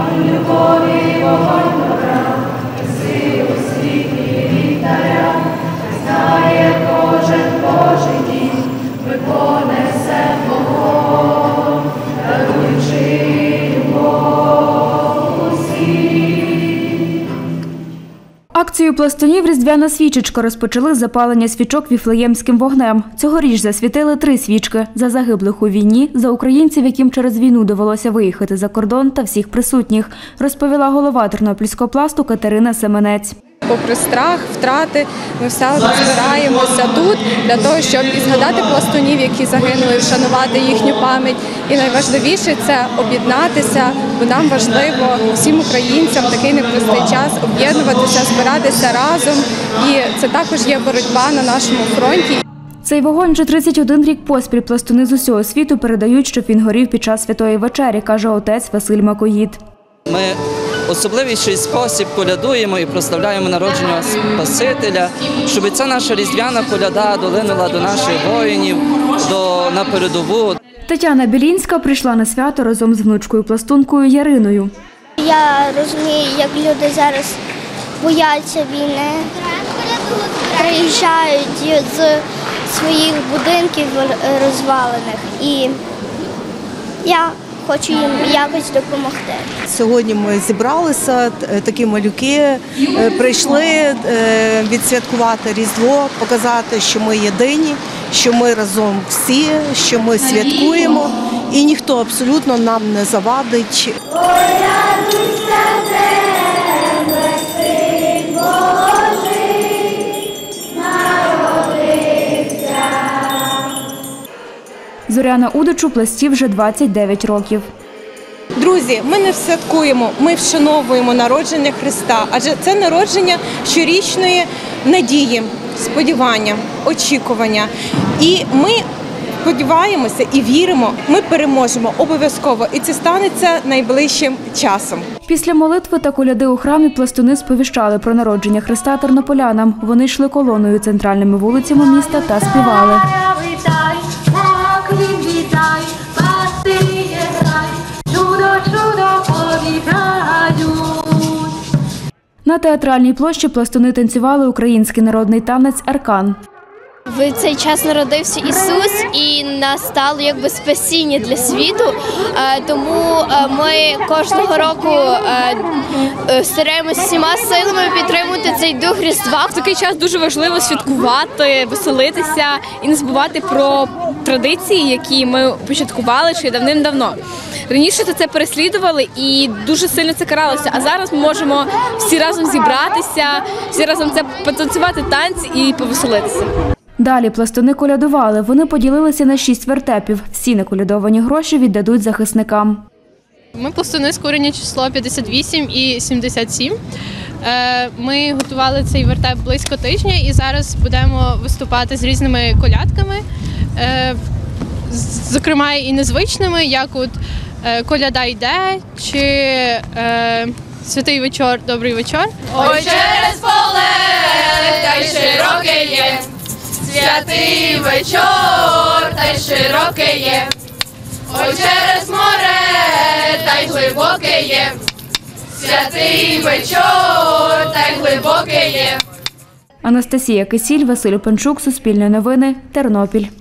Акцію пластунів «Різдвяна свічечка» розпочали з запалення свічок віфлеємським вогнем. Цьогоріч засвітили 3 свічки – за загиблих у війні, за українців, яким через війну довелося виїхати за кордон, та всіх присутніх, розповіла голова Тернопільського пласту Катерина Семенець. Попри страх, втрати, ми все одно збираємося тут для того, щоб і згадати пластунів, які загинули, вшанувати їхню пам'ять. І найважливіше – це об'єднатися, бо нам важливо всім українцям в такий непростий час об'єднуватися, збиратися разом. І це також є боротьба на нашому фронті. Цей вогонь вже 31 рік поспіль пластуни з усього світу передають, щоб він горів під час Святої вечері, каже отець Василь Макоїд. Ми особливіший спосіб колядуємо і прославляємо народження Спасителя, щоб ця наша різдвяна коляда долинула до наших воїнів, на передову. Тетяна Білінська прийшла на свято разом з внучкою-пластункою Яриною. Я розумію, як люди зараз бояться війни, приїжджають з своїх будинків розвалених, і я хочу їм якось допомогти. Сьогодні ми зібралися, такі малюки, прийшли відсвяткувати Різдво, показати, що ми єдині, що ми разом всі, що ми святкуємо і ніхто абсолютно нам не завадить. Зоряна Удич у пласті вже 29 років. Друзі, ми не святкуємо, ми вшановуємо народження Христа, адже це народження щорічної надії, сподівання, очікування. І ми сподіваємося і віримо, ми переможемо обов'язково, і це станеться найближчим часом. Після молитви та коляди у храмі пластуни сповіщали про народження Христа тернополянам. Вони йшли колоною центральними вулицями міста та співали. На театральній площі пластуни танцювали український народний танець «Аркан». В цей час народився Ісус і настало якби спасіння для світу, тому ми кожного року стараємося всіма силами підтримувати цей дух Різдва. В такий час дуже важливо святкувати, веселитися і не забувати про традиції, які ми початкували ще давним-давно. Раніше це переслідували і дуже сильно це каралося, а зараз ми можемо всі разом зібратися, всі разом це потанцювати танці і повеселитися. Далі пластуни колядували. Вони поділилися на 6 вертепів. Всі неколядовані гроші віддадуть захисникам. Ми пластуни з курення число 58 і 77. Ми готували цей вертеп близько тижня і зараз будемо виступати з різними колядками, зокрема і незвичними, як от «Коляда йде» чи «Святий вечір, добрий вечір». Ой, через поле, та й широке є, святий вечір, та й широке є. Ой, через море, та й глибоке є, святий вечір, та й глибоке є. Анастасія Кисіль, Василь Опанчук, Суспільне новини, Тернопіль.